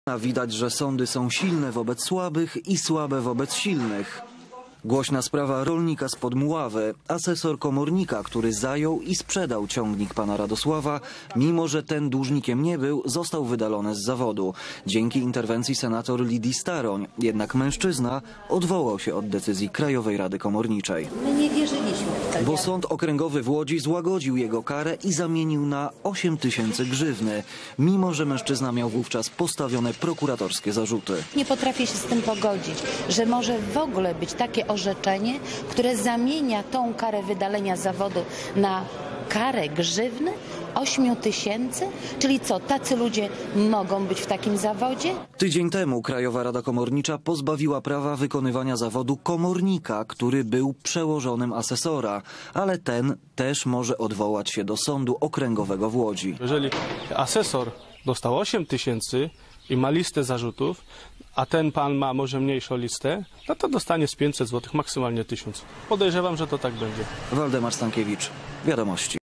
Widać, że sądy są silne wobec słabych i słabe wobec silnych. Głośna sprawa rolnika spod Mławy. Asesor komornika, który zajął i sprzedał ciągnik pana Radosława, mimo że ten dłużnikiem nie był, został wydalony z zawodu. Dzięki interwencji senator Lidii Staroń. Jednak mężczyzna odwołał się od decyzji Krajowej Rady Komorniczej. My nie wierzyliśmy w to. Bo Sąd Okręgowy w Łodzi złagodził jego karę i zamienił na 8 000 grzywny, mimo że mężczyzna miał wówczas postawione prokuratorskie zarzuty. Nie potrafię się z tym pogodzić, że może w ogóle być takie orzeczenie, które zamienia tą karę wydalenia z zawodu na karę grzywny 8 000? Czyli co, tacy ludzie mogą być w takim zawodzie? Tydzień temu Krajowa Rada Komornicza pozbawiła prawa wykonywania zawodu komornika, który był przełożonym asesora, ale ten też może odwołać się do Sądu Okręgowego w Łodzi. Jeżeli asesor dostał 8 000 i ma listę zarzutów, a ten pan ma może mniejszą listę, no to dostanie z 500 zł, maksymalnie 1000. Podejrzewam, że to tak będzie. Waldemar Stankiewicz, Wiadomości.